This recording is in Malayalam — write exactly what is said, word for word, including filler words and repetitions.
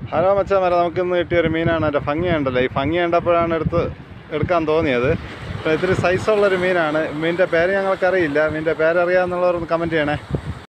ഹലോ മച്ചാമാരെ, നമുക്കിന്ന് കിട്ടിയൊരു മീനാണ്. എൻ്റെ ഭംഗി ഉണ്ടല്ലോ, ഈ ഭംഗി കണ്ടപ്പോഴാണ് എടുത്ത് എടുക്കാൻ തോന്നിയത്. ഇത്തിരി സൈസുള്ളൊരു മീനാണ്. മീനിൻ്റെ പേര് ഞങ്ങൾക്കറിയില്ല. മീനിൻ്റെ പേരറിയാമെന്നുള്ളവരൊന്ന് കമൻറ്റ് ചെയ്യണേ.